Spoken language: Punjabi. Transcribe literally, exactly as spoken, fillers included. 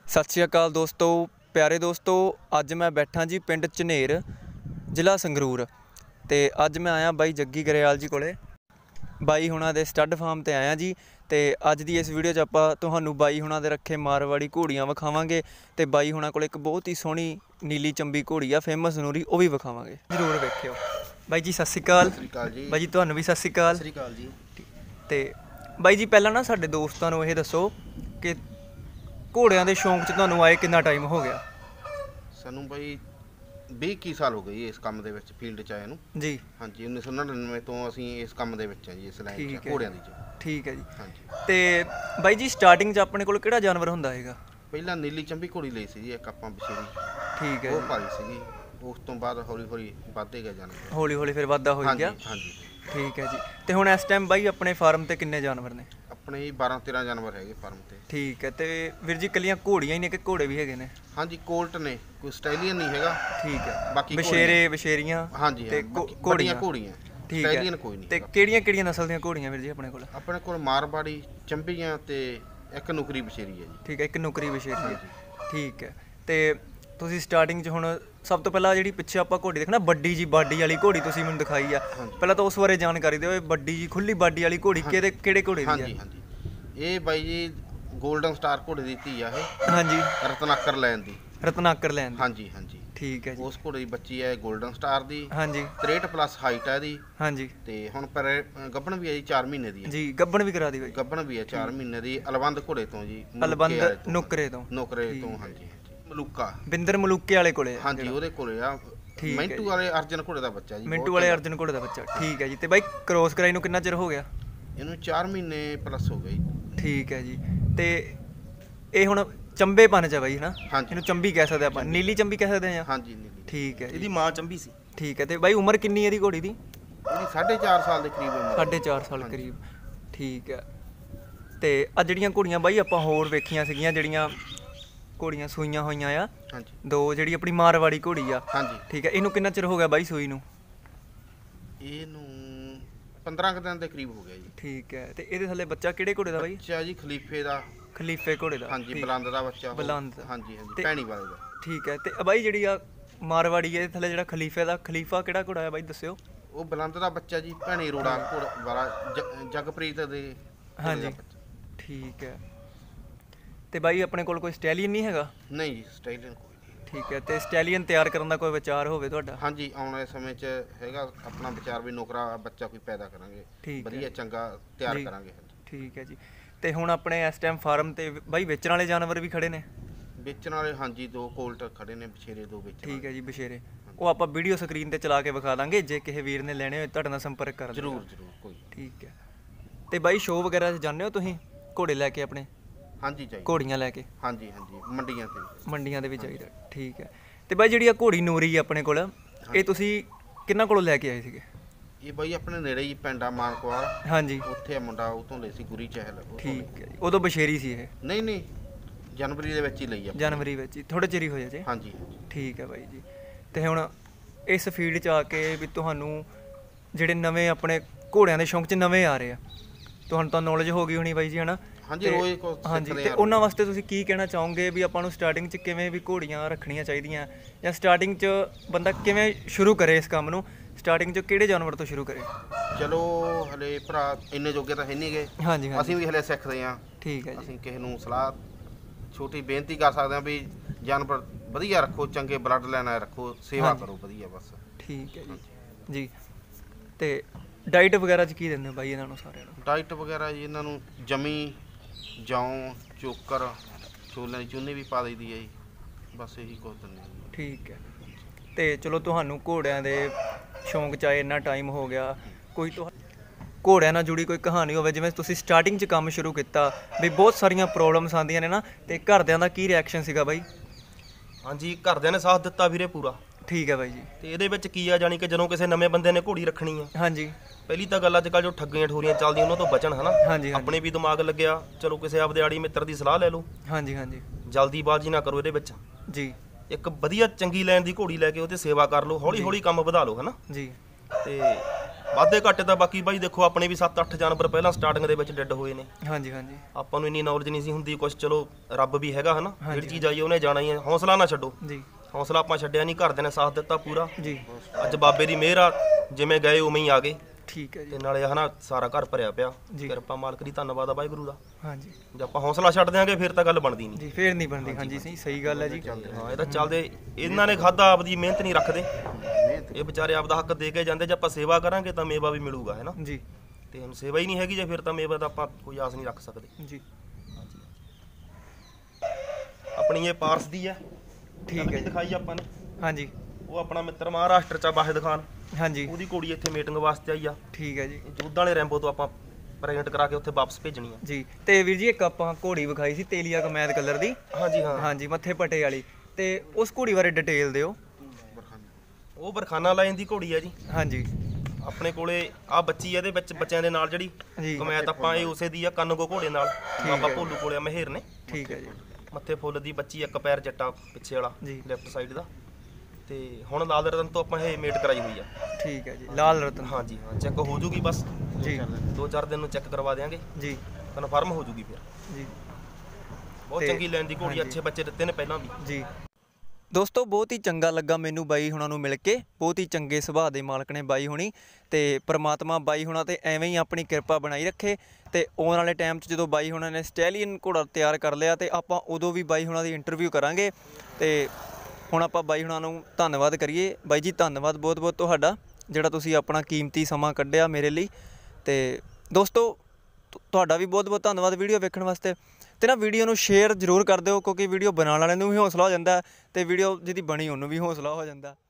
सत श्री अकाल दोस्तों, प्यारे दोस्तों। अज मैं बैठा जी पिंड झनेर, जिला संगरूर। तो अज मैं आया बाई जग्गी गरेवाल जी कोले, बाई हुणां दे स्टड फार्म ते आया जी। तो अज की इस वीडियो च आपां तुहानूं बाई हुणां दे रखे मारवाड़ी घोड़ियां विखावांगे। तो बाई हुणां कोल एक बहुत ही सोहनी नीली चंबी घोड़ी आ फेमस नूरी, वो भी विखावांगे, जरूर वेखिओ। बाई जी सत श्री अकाल। बाई जी तुहानूं भी सत श्री अकाल जी। तो बाई जी पहलां ना साडे दोस्तां नूं इह दसो कि घोड़ियां दे शौक च तुहानूं आए कितना टाइम हो गया? सानू बई बीस की साल हो गए इस काम दे विच, फील्ड च आए नूं जी। हाँ जी, उन्नीस सौ नड़िनवे तो असीं इस काम दे विच जी, इस लाइन च घोड़ियां दी च। ठीक है जी। हाँ जी। ते बाई जी स्टार्टिंग च अपने कोल किहड़ा जानवर हुंदा हैगा? पहला नीली चंबी घोड़ी ਲਈ ਸੀ ਜੀ ਇੱਕ ਆਪਾਂ ਬਸ਼ੇਰੀ। ठीक है, ਉਹ ਪਾਲੀ ਸੀਗੀ। ਉਸ ਤੋਂ ਬਾਅਦ ਹੌਲੀ ਹੌਲੀ ਵੱਧਦੇ ਗਏ ਜਾਨਵਰ, ਹੌਲੀ ਹੌਲੀ ਫਿਰ ਵਾਧਾ ਹੋ ਗਿਆ। ਹਾਂ ਜੀ। ਠੀਕ ਹੈ ਜੀ। ਤੇ ਹੁਣ ਇਸ ਟਾਈਮ ਬਾਈ ਆਪਣੇ ਫਾਰਮ ਤੇ ਕਿੰਨੇ ਜਾਨਵਰ ਨੇ? ਆਪਣੇ ਹੀ ਬਾਰਾਂ ਤੇਰਾਂ ਜਾਨਵਰ ਹੈਗੇ ਫਾਰਮ ਤੇ। ਠੀਕ ਹੈ। ਤੇ ਵੀਰ ਜੀ ਕੱਲੀਆਂ ਘੋੜੀਆਂ ਹੀ ਨੇ ਕਿ ਘੋੜੇ ਵੀ ਹੈਗੇ ਨੇ? ਹਾਂਜੀ, ਕੋਲਟ ਨੇ, ਕੋਈ ਸਟਾਈਲੀਅਨ ਨਹੀਂ ਹੈਗਾ। ਠੀਕ ਹੈ। ਬਾਕੀ ਬਸ਼ੇਰੇ ਬਸ਼ੇਰੀਆਂ ਹਾਂਜੀ ਤੇ ਘੋੜੀਆਂ ਘੋੜੀਆਂ ਸਟਾਈਲੀਅਨ ਕੋਈ ਨਹੀਂ। ਤੇ ਕਿਹੜੀਆਂ ਕਿਹੜੀਆਂ ਨਸਲ ਦੀਆਂ ਘੋੜੀਆਂ ਵੀਰ ਜੀ ਆਪਣੇ ਕੋਲ? ਆਪਣੇ ਕੋਲ ਮਾਰਵਾੜੀ, ਚੰਬੀਆਂ ਤੇ ਇੱਕ ਨੁਕਰੀ ਬਸ਼ੇਰੀ ਹੈ ਜੀ। ਠੀਕ ਹੈ, ਇੱਕ ਨੁਕਰੀ ਬਸ਼ੇਰੀ ਹੈ। ਠੀਕ ਹੈ। ਤੇ ਤੁਸੀਂ ਸਟਾਰਟਿੰਗ 'ਚ ਹੁਣ ਸਭ ਤੋਂ ਪਹਿਲਾਂ ਜਿਹੜੀ ਪਿੱਛੇ ਆਪਾਂ ਘੋੜੀ ਦੇਖਣਾ ਵੱਡੀ ਜੀ ਬਾਡੀ ਵਾਲੀ ਘੋੜੀ ਤੁਸੀਂ ਮੈਨੂੰ ਦਿਖਾਈ ਆ, ਪਹਿਲਾਂ ਤਾਂ ਉਸ ਬਾਰੇ ਜਾਣਕਾਰੀ ਦਿਓ। ਵੱਡੀ ਜੀ ਖੁੱਲੀ ਬਾਡੀ ਵਾਲੀ ਘੋੜੀ ਕਿਹੜੇ ਕਿਹੜੇ ਘੋੜੇ ਦੀ ਹੈ? ਹਾਂਜੀ ਹਾਂਜੀ, ਇਹ ਬਾਈ ਜੀ ਗੋਲਡਨ ਸਟਾਰ ਘੋੜੇ ਦੀ ਧੀ ਆ ਇਹ। ਹਾਂਜੀ, ਰਤਨਾਕਰ ਲੈਣ ਦੀ। ਰਤਨਾਕਰ ਲੈਣ ਦੀ, ਹਾਂਜੀ ਹਾਂਜੀ। ਠੀਕ ਹੈ ਜੀ। ਉਸ ਘੋੜੇ ਦੀ ਬੱਚੀ ਹੈ ਗੋਲਡਨ ਸਟਾਰ ਦੀ। ਹਾਂਜੀ, ਤਰੇਹਠ ਪਲੱਸ ਹਾਈਟ ਹੈ ਇਹਦੀ। ਹਾਂਜੀ। ਤੇ ਹੁਣ ਪਰ ਗੱਭਣ ਵੀ ਹੈ ਜੀ, ਚਾਰ ਮਹੀਨੇ ਦੀ ਜੀ। ਗੱਭਣ ਵੀ ਕਰਾ ਦੀ ਬਾਈ? ਗੱਭਣ ਵੀ ਹੈ ਚਾਰ ਮਹੀਨੇ ਦੀ, ਅਲਵੰਦ ਘੋੜੇ ਤੋਂ ਜੀ। ਅਲਵੰਦ ਨੁਕਰੇ ਤੋਂ? ਨੁਕਰੇ ਤੋਂ, ਹਾਂਜੀ। ਮਲੂਕਾ ਬਿੰਦਰ ਮਲੂਕੇ ਵਾਲੇ ਕੋਲੇ? ਹਾਂਜੀ, ਉਹਦੇ ਕੋਲੇ ਆ। ਮਿੰਟੂ ਵਾਲੇ ਅਰਜਨ ਘੋੜੇ ਦਾ ਬੱਚਾ ਜੀ। ਮਿੰਟੂ ਵਾਲੇ ਅਰਜਨ ਘੋੜੇ ਦਾ ਬੱਚਾ। ਠੀਕ ਹੈ ਜੀ। ਤੇ ਬਾਈ ਕ੍ਰੋਸ ਕਰਾਈ ਨੂੰ ਕਿੰਨਾ ਚਿਰ ਹੋ ਗਿਆ? ਇਹਨੂੰ ਚਾਰ ਮਹੀਨੇ ਪਲੱਸ ਹੋ ਗਏ। ਠੀਕ ਹੈ ਜੀ। ਤੇ ਇਹ ਹੁਣ ਚੰਬੇ ਪਨ ਚ ਬਾਈ ਨਾ, ਇਹਨੂੰ ਚੰਬੀ ਕਹਿ ਸਕਦੇ ਆਪਾਂ, ਨੀਲੀ ਚੰਬੀ ਕਹਿ ਸਕਦੇ ਆ? ਹਾਂਜੀ ਨੀਲੀ। ਠੀਕ ਹੈ। ਇਹਦੀ ਮਾਂ ਚੰਬੀ ਸੀ। ਠੀਕ ਹੈ। ਤੇ ਬਾਈ ਉਮਰ ਕਿੰਨੀ ਹੈ ਇਹਦੀ ਘੋੜੀ ਦੀ? ਇਹਦੀ ਸਾਢੇ ਚਾਰ ਸਾਲ ਦੇ ਕਰੀਬ ਉਮਰ। ਸਾਢੇ ਚਾਰ ਸਾਲ ਕਰੀਬ। ਠੀਕ ਹੈ। ਤੇ ਆ ਜਿਹੜੀਆਂ ਘੋੜੀਆਂ ਬਾਈ ਆਪਾਂ ਹੋਰ ਵੇਖੀਆਂ ਸੀਗੀਆਂ, ਜਿਹੜੀਆਂ ਘੋੜੀਆਂ ਸੂਈਆਂ ਹੋਈਆਂ ਆ, ਹਾਂਜੀ, ਦੋ, ਜਿਹੜੀ ਆਪਣੀ ਮਾਰਵਾੜੀ ਘੋੜੀ ਆ। ਹਾਂਜੀ। ਠੀਕ ਹੈ। ਇਹਨੂੰ ਕਿੰਨਾ ਚਿਰ ਹੋ ਗਿਆ ਬਾਈ ਸੂਈ ਨੂੰ? ਇਹਨੂੰ ਪੰਦਰਾਂ ਕੁ ਦਿਨ ਦੇ ਕਰੀਬ ਹੋ ਗਿਆ ਜੀ। ਠੀਕ ਹੈ। ਤੇ ਇਹਦੇ ਥੱਲੇ ਬੱਚਾ ਕਿਹੜੇ ਘੋੜੇ ਦਾ ਬਾਈ? ਬੱਚਾ ਜੀ ਖਲੀਫੇ ਦਾ। ਖਲੀਫੇ ਘੋੜੇ ਦਾ? ਹਾਂਜੀ, ਬਲੰਦ ਦਾ ਬੱਚਾ। ਬਲੰਦ, ਹਾਂਜੀ ਹਾਂਜੀ, ਭੈਣੀ ਵਾਲੇ ਦਾ। ਠੀਕ ਹੈ। ਤੇ ਬਾਈ ਜਿਹੜੀ ਆ ਮਾਰਵਾੜੀ ਹੈ, ਇਹਦੇ ਥੱਲੇ ਜਿਹੜਾ ਖਲੀਫੇ ਦਾ, ਖਲੀਫਾ ਕਿਹੜਾ ਘੋੜਾ ਹੈ ਬਾਈ ਦੱਸਿਓ? ਉਹ ਬਲੰਦ ਦਾ ਬੱਚਾ ਜੀ, ਭੈਣੀ ਰੋੜਾ ਘੋੜਾ ਵਾਲਾ, ਜਗਪ੍ਰੀਤ ਦੇ। ਹਾਂਜੀ। ਠੀਕ ਹੈ। ਤੇ ਬਾਈ ਆਪਣੇ ਕੋਲ ਕੋਈ ਸਟੈਲੀਅਨ ਨਹੀਂ ਹੈਗਾ? ਨਹੀਂ ਜੀ, ਸਟੈਲੀਅਨ ਕੋਈ ਨਹੀਂ। ਠੀਕ ਹੈ। ਤੇ ਸਟੈਲੀਅਨ ਤਿਆਰ ਕਰਨ ਦਾ ਕੋਈ ਵਿਚਾਰ ਹੋਵੇ ਤੁਹਾਡਾ? ਹਾਂਜੀ, ਆਉਣ ਵਾਲੇ ਸਮੇਂ 'ਚ ਹੈਗਾ ਆਪਣਾ ਵਿਚਾਰ ਵੀ ਨੌਕਰਾ ਬੱਚਾ ਕੋਈ ਪੈਦਾ ਕਰਾਂਗੇ, ਵਧੀਆ ਚੰਗਾ ਤਿਆਰ ਕਰਾਂਗੇ। ਠੀਕ ਹੈ ਜੀ। ਤੇ ਹੁਣ ਆਪਣੇ ਇਸ ਟਾਈਮ ਫਾਰਮ ਤੇ ਬਾਈ ਵੇਚਣ ਵਾਲੇ ਜਾਨਵਰ ਵੀ ਖੜੇ ਨੇ? ਵੇਚਣ ਵਾਲੇ ਹਾਂਜੀ, ਦੋ ਕੋਲਟ ਖੜੇ ਨੇ, ਬਸ਼ੇਰੇ ਦੋ ਵੇਚਣ। ਠੀਕ ਹੈ ਜੀ, ਬਸ਼ੇਰੇ। ਉਹ ਆਪਾਂ ਵੀਡੀਓ ਸਕਰੀਨ ਤੇ ਚਲਾ ਕੇ ਵਿਖਾ ਦਾਂਗੇ, ਜੇ ਕਿਸੇ ਵੀਰ ਨੇ ਲੈਣੇ ਹੋਏ ਤੁਹਾਡੇ ਨਾਲ ਸੰਪਰਕ ਕਰ ਲਿਓ। ਜ਼ਰੂਰ ਜ਼ਰੂਰ, ਕੋਈ। ਠੀਕ ਹੈ। ਤੇ ਬਾਈ ਸ਼ੋਅ ਵਗੈਰਾ 'ਚ ਜਾਂਦੇ ਹੋ ਤੁਸੀਂ ਘੋੜੇ ਲੈ ਕੇ ਆਪਣੇ? ਹਾਂਜੀ, ਚਾਹੀਦਾ ਘੋੜੀਆਂ ਲੈ ਕੇ? ਹਾਂਜੀ ਹਾਂਜੀ, ਮੰਡੀਆਂ ਤੇ। ਮੰਡੀਆਂ ਦੇ ਵੀ ਚਾਹੀਦਾ। ਠੀਕ ਹੈ। ਤੇ ਬਾਈ ਜਿਹੜੀ ਆ ਘੋੜੀ ਨੂਰੀ ਆਪਣੇ ਕੋਲ, ਇਹ ਤੁਸੀਂ ਕਿਹਨਾਂ ਕੋਲੋਂ ਲੈ ਕੇ ਆਏ ਸੀਗੇ? ਇਹ ਬਾਈ ਆਪਣੇ ਨੇੜੇ ਹੀ ਪਿੰਡ ਆ ਮਾਨਕਵਾਲ। ਹਾਂਜੀ, ਉੱਥੇ ਆ ਮੁੰਡਾ, ਉਹ ਤੋਂ ਲਈ ਸੀ ਗੁਰੀ ਚਹਿਲ। ਠੀਕ ਹੈ। ਉਦੋਂ ਬਸ਼ੇਰੀ ਸੀ ਇਹ? ਨਹੀਂ ਨਹੀਂ, ਜਨਵਰੀ ਦੇ ਵਿੱਚ ਹੀ ਲਈ ਆ। ਜਨਵਰੀ ਵਿੱਚ ਹੀ? ਥੋੜੇ ਚਿਰ ਹੀ ਹੋਇਆ ਜੀ? ਹਾਂਜੀ। ਠੀਕ ਹੈ ਬਾਈ ਜੀ। ਤੇ ਹੁਣ ਇਸ ਫੀਲਡ 'ਚ ਆ ਕੇ ਵੀ ਤੁਹਾਨੂੰ ਜਿਹੜੇ ਨਵੇਂ ਆਪਣੇ ਘੋੜਿਆਂ ਦੇ ਸ਼ੌਂਕ 'ਚ ਨਵੇਂ ਆ ਰਹੇ ਆ, ਤੁਹਾਨੂੰ ਤਾਂ ਨੌਲੇਜ ਹੋ ਗਈ ਹੋਣੀ ਬਾਈ ਜੀ, ਹੈ ਨਾ? ਹਾਂਜੀ ਹਾਂਜੀ। ਤੇ ਉਹਨਾਂ ਵਾਸਤੇ ਤੁਸੀਂ ਕੀ ਕਹਿਣਾ ਚਾਹੋਗੇ ਵੀ ਆਪਾਂ ਨੂੰ ਸਟਾਰਟਿੰਗ 'ਚ ਕਿਵੇਂ ਵੀ ਘੋੜੀਆਂ ਰੱਖਣੀਆਂ ਚਾਹੀਦੀਆਂ, ਜਾਂ ਸਟਾਰਟਿੰਗ 'ਚ ਬੰਦਾ ਕਿਵੇਂ ਸ਼ੁਰੂ ਕਰੇ ਇਸ ਕੰਮ ਨੂੰ? ਸਟਾਰਟਿੰਗ 'ਚ ਕਿਹੜੇ ਜਾਨਵਰ ਤੋਂ ਸ਼ੁਰੂ ਕਰੇ? ਚਲੋ ਹਲੇ ਭਰਾ ਇੰਨੇ ਜੋਗੇ ਤਾਂ ਹੈ ਨਹੀਂ ਗੇ। ਹਾਂਜੀ, ਅਸੀਂ ਵੀ ਹਲੇ ਸਿੱਖਦੇ ਹਾਂ। ਠੀਕ ਹੈ ਜੀ। ਅਸੀਂ ਕਿਸੇ ਨੂੰ ਸਲਾਹ ਛੋਟੀ ਬੇਨਤੀ ਕਰ ਸਕਦੇ ਹਾਂ ਵੀ ਜਾਨਵਰ ਵਧੀਆ ਰੱਖੋ, ਚੰਗੇ ਬਲੱਡ ਲਾਈਨ ਰੱਖੋ, ਸੇਵਾ ਕਰੋ ਵਧੀਆ, ਬਸ। ਠੀਕ ਹੈ ਜੀ। ਜੀ। ਤੇ ਡਾਈਟ ਵਗੈਰਾ 'ਚ ਕੀ ਦਿੰਦੇ ਹੋ ਬਾਈ ਇਹਨਾਂ ਨੂੰ ਸਾਰਿਆਂ ਨੂੰ? ਡਾਈਟ ਵਗੈਰਾ ਜੀ ਇਹਨਾਂ ਨੂੰ ਜਮੀ, ਜੌਂ, ਚੋਕਰ, ਛੋਲਿਆਂ ਦੀ ਚੂਨੀ ਵੀ ਪਾ ਦਈਦੀ ਹੈ ਜੀ, ਬਸ ਇਹੀ ਕੁਝ ਦਿੰਦੇ ਹਾਂ। ਠੀਕ ਹੈ। ਤੇ ਚਲੋ ਤੁਹਾਨੂੰ ਘੋੜਿਆਂ ਦੇ ਸ਼ੌਂਕ 'ਚ ਆਏ ਇੰਨਾ ਟਾਈਮ ਹੋ ਗਿਆ, ਕੋਈ ਤੁਹਾ ਘੋੜਿਆਂ ਨਾਲ ਜੁੜੀ ਕੋਈ ਕਹਾਣੀ ਹੋਵੇ, ਜਿਵੇਂ ਤੁਸੀਂ ਸਟਾਰਟਿੰਗ 'ਚ ਕੰਮ ਸ਼ੁਰੂ ਕੀਤਾ ਵੀ ਬਹੁਤ ਸਾਰੀਆਂ ਪ੍ਰੋਬਲਮਸ ਆਉਂਦੀਆਂ ਨੇ ਨਾ, ਤੇ ਘਰਦਿਆਂ ਦਾ ਕੀ ਰਿਐਕਸ਼ਨ ਸੀਗਾ ਬਾਈ? ਹਾਂਜੀ, ਘਰਦਿਆਂ ਨੇ ਸਾਥ ਦਿੱਤਾ ਵੀਰੇ ਪੂਰਾ। ਠੀਕ ਹੈ ਬਾਈ ਜੀ। ਤੇ ਇਹਦੇ ਵਿੱਚ ਕੀ ਆ, ਜਾਣੀ ਕਿ ਜਦੋਂ ਕਿਸੇ ਨਵੇਂ ਬੰਦੇ ਨੇ ਘੋੜੀ ਰੱਖਣੀ ਆ, ਹਾਂਜੀ, ਪਹਿਲੀ ਤਾਂ ਗੱਲ ਅੱਜ ਕੱਲ੍ਹ ਜੋ ਠੱਗੀਆਂ ਠੋਰੀਆਂ ਚੱਲਦੀਆਂ ਉਹਨਾਂ ਤੋਂ ਬਚਣ, ਹਨਾ। ਹਾਂਜੀ। ਆਪਣੇ ਵੀ ਦਿਮਾਗ ਲੱਗਿਆ, ਚਲੋ ਕਿਸੇ ਆਪਦੇ ਆੜੀ ਮਿੱਤਰ ਦੀ ਸਲਾਹ ਲੈ ਲਓ। ਹਾਂਜੀ ਹਾਂਜੀ। ਜਲਦੀਬਾਜ਼ੀ ਨਾ ਕਰੋ ਇਹਦੇ ਵਿੱਚ ਜੀ। ਇੱਕ ਵਧੀਆ ਚੰਗੀ ਲੈਣ ਦੀ ਘੋੜੀ ਲੈ ਕੇ ਉਹਤੇ ਸੇਵਾ ਕਰ ਲਓ, ਹੌਲੀ ਹੌਲੀ ਕੰਮ ਵਧਾ ਲਓ, ਹਨਾ ਜੀ। ਤੇ ਵਾਧੇ ਘਾਟੇ ਤਾਂ ਬਾਕੀ ਬਾਈ ਦੇਖੋ ਆਪਣੇ ਵੀ ਸੱਤ ਅੱਠ ਜਾਨਵਰ ਪਹਿਲਾਂ ਸਟਾਰਟਿੰਗ ਦੇ ਵਿੱਚ ਡੈੱਡ ਹੋਏ ਨੇ। ਹਾਂਜੀ ਹਾਂਜੀ ਆਪਾਂ ਨੂੰ ਇੰਨੀ ਨੌਲੇਜ ਨਹੀਂ ਸੀ ਹੁੰਦੀ ਕੁਛ, ਚਲੋ ਰੱਬ ਵੀ ਹੈਗਾ ਹਨਾ, ਜਿਹੜੀ ਚੀਜ਼ ਆਈ ਉਹਨੇ ਜਾਣਾ ਹੀ ਹੈ। ਹੌਸਲਾ ਨਾ ਛੱਡੋ ਜੀ, ਹੌਸਲਾ ਆਪਾਂ ਛੱਡਿਆ ਨਹੀਂ, ਘਰਦਿਆਂ ਨੇ ਸਾਥ ਦਿੱਤਾ ਪੂਰਾ ਜੀ। ਅੱਜ ਬਾਬੇ ਦੀ ਮਿਹਰ ਆ, ਜਿਵੇਂ ਗਏ ਉਵੇਂ ਹੀ ਆ ਗਏ। ਠੀਕ ਹੈ ਜੀ। ਤੇ ਨਾਲੇ ਹਨਾ ਸਾਰਾ ਘਰ ਭਰਿਆ ਪਿਆ, ਕਿਰਪਾ ਮਾਲਕ ਦੀ, ਧੰਨਵਾਦ ਆ ਵਾਹਿਗੁਰੂ ਦਾ। ਹਾਂਜੀ ਜੇ ਆਪਾਂ ਹੌਸਲਾ ਛੱਡ ਦਿਆਂਗੇ ਫਿਰ ਤਾਂ ਗੱਲ ਬਣਦੀ ਨਹੀਂ ਜੀ, ਫਿਰ ਨਹੀਂ ਬਣਦੀ। ਹਾਂਜੀ ਸਹੀ ਸਹੀ ਗੱਲ ਹੈ ਜੀ। ਹਾਂ ਇਹ ਤਾਂ ਚੱਲਦੇ, ਇਹਨਾਂ ਨੇ ਖਾਦਾ, ਆਪਦੀ ਮਿਹਨਤ ਨਹੀਂ ਰੱਖਦੇ, ਇਹ ਵਿਚਾਰੇ ਆਪਦਾ ਹੱਕ ਦੇ ਕੇ ਜਾਂਦੇ। ਜੇ ਆਪਾਂ ਸੇਵਾ ਕਰਾਂਗੇ ਤਾਂ ਮੇਵਾ ਵੀ ਮਿਲੂਗਾ ਹੈ ਨਾ ਜੀ। ਤੇ ਹੁਣ ਸੇਵਾ ਹੀ ਨਹੀਂ ਹੈਗੀ ਜੇ, ਫਿਰ ਤਾਂ ਮੇਵਾ ਦਾ ਆਪਾਂ ਕੋਈ ਆਸ ਨਹੀਂ ਰੱਖ ਸਕਦੇ ਜੀ। ਆਪਣੀ ਇਹ ਪਾਰਸ ਦੀ ਹੈ, ਠੀਕ ਹੈ, ਦਿਖਾਈ ਆਪਾਂ ਨੇ। ਹਾਂਜੀ ਉਹ ਆਪਣਾ ਮਿੱਤਰ ਮਹਾਰਾਸ਼ਟਰ ਚ ਆ, ਵਾਹਿਦ ਖਾਨ। ਹਾਂਜੀ ਉਹਦੀ ਘੋੜੀ ਇੱਥੇ ਮੀਟਿੰਗ ਵਾਸਤੇ ਆਈ ਆ। ਠੀਕ ਹੈ ਜੀ। ਜੋਧਾਂ ਵਾਲੇ ਰੈਂਬੋ ਤੋਂ ਆਪਾਂ ਪ੍ਰੈਜ਼ੈਂਟ ਕਰਾ ਕੇ ਉੱਥੇ ਵਾਪਸ ਭੇਜਣੀ ਆ ਜੀ। ਤੇ ਵੀਰ ਜੀ ਇੱਕ ਆਪਾਂ ਘੋੜੀ ਵਿਖਾਈ ਸੀ ਤੇਲੀਆ ਕਮੈਦ ਕਲਰ ਦੀ। ਹਾਂਜੀ ਹਾਂ ਹਾਂਜੀ ਮੱਥੇ ਪੱਟੇ ਵਾਲੀ, ਤੇ ਉਸ ਘੋੜੀ ਬਾਰੇ ਡਿਟੇਲ ਦਿਓ। ਉਹ ਬਰਖਾਨਾ ਲਾਈਨ ਦੀ ਘੋੜੀ ਆ ਜੀ। ਹਾਂਜੀ ਆਪਣੇ ਕੋਲੇ ਆ ਬੱਚੀ ਇਹਦੇ ਵਿੱਚ ਬੱਚਿਆਂ ਦੇ ਨਾਲ ਜਿਹੜੀ ਕਮੈਦ ਆਪਾਂ ਇਹ ਉਸੇ ਦੀ ਆ, ਕੰਨਗੋ ਘੋੜੇ ਨਾਲ ਬਾਬਾ ਭੋਲੂ ਕੋਲੇ ਆ ਮਹੇਰ ਨੇ। ਠੀਕ ਹੈ ਜੀ। ਮੱਥੇ ਫੁੱਲ ਦੀ ਬੱਚੀ, ਇੱਕ ਪੈਰ ਜੱਟਾ ਪਿੱਛੇ ਵਾਲਾ ਲੈਫਟ ਸਾਈਡ ਦਾ। ਤੇ ਹੁਣ ਲਾਲ ਰਤਨ ਤੋਂ ਆਪਾਂ ਇਹ ਮੇਟ ਕਰਾਈ ਹੋਈ ਆ। ਠੀਕ ਹੈ ਜੀ, ਲਾਲ ਰਤਨ। ਹਾਂਜੀ ਹਾਂ ਚੈੱਕ ਹੋ ਜੂਗੀ ਬਸ ਜੀ, ਦੋ ਚਾਰ ਦਿਨ ਨੂੰ ਚੈੱਕ ਕਰਵਾ ਦੇਵਾਂਗੇ ਜੀ, ਕਨਫਰਮ ਹੋ ਜੂਗੀ ਫਿਰ ਜੀ। ਬਹੁਤ ਚੰਗੀ ਲੈਣ ਦੀ ਘੋੜੀ, ਅੱਛੇ ਬੱਚੇ ਦਿੱਤੇ ਨੇ ਪਹਿਲਾਂ ਵੀ ਜੀ। ਦੋਸਤੋ ਬਹੁਤ ਹੀ ਚੰਗਾ ਲੱਗਾ ਮੈਨੂੰ ਬਾਈ ਹੁਣਾਂ ਨੂੰ ਮਿਲ ਕੇ, ਬਹੁਤ ਹੀ ਚੰਗੇ ਸੁਭਾਅ ਦੇ ਮਾਲਕ ਨੇ ਬਾਈ ਹੁਣੀ। ਤੇ ਪ੍ਰਮਾਤਮਾ ਬਾਈ ਹੁਣਾਂ ਤੇ ਐਵੇਂ ਹੀ ਆਪਣੀ ਕਿਰਪਾ ਬਣਾਈ ਰੱਖੇ। ਤੇ ਆਉਣ ਵਾਲੇ ਟਾਈਮ 'ਚ ਜਦੋਂ ਬਾਈ ਹੁਣਾਂ ਨੇ ਸਟੈਲੀਅਨ ਘੋੜਾ ਤਿਆਰ ਕਰ ਲਿਆ ਤੇ ਆਪਾਂ ਉਦੋਂ ਵੀ ਬਾਈ ਹੁਣਾਂ ਦੀ ਇੰਟਰਵਿਊ ਕਰਾਂਗੇ। ਤੇ ਹੁਣ ਆਪਾਂ ਬਾਈ ਹੁਣਾਂ ਨੂੰ ਧੰਨਵਾਦ ਕਰੀਏ। ਬਾਈ ਜੀ ਧੰਨਵਾਦ ਬਹੁਤ ਬਹੁਤ ਤੁਹਾਡਾ, ਜਿਹੜਾ ਤੁਸੀਂ ਆਪਣਾ ਕੀਮਤੀ ਸਮਾਂ ਕੱਢਿਆ ਮੇਰੇ ਲਈ। ਤੇ ਦੋਸਤੋ ਤੁਹਾਡਾ ਵੀ ਬਹੁਤ ਬਹੁਤ ਧੰਨਵਾਦ ਵੀਡੀਓ ਵੇਖਣ ਵਾਸਤੇ। ਤੇ ਨਾ ਵੀਡੀਓ ਨੂੰ ਸ਼ੇਅਰ ਜ਼ਰੂਰ ਕਰ ਦਿਓ, ਕਿਉਂਕਿ ਵੀਡੀਓ ਬਣਾਉਣ ਵਾਲਿਆਂ ਨੂੰ ਵੀ ਹੌਸਲਾ ਹੋ ਜਾਂਦਾ, ਤੇ ਵੀਡੀਓ ਜਿਹਦੀ ਬਣੀ ਉਹਨੂੰ ਵੀ ਹੌਸਲਾ ਹੋ ਜਾਂਦਾ।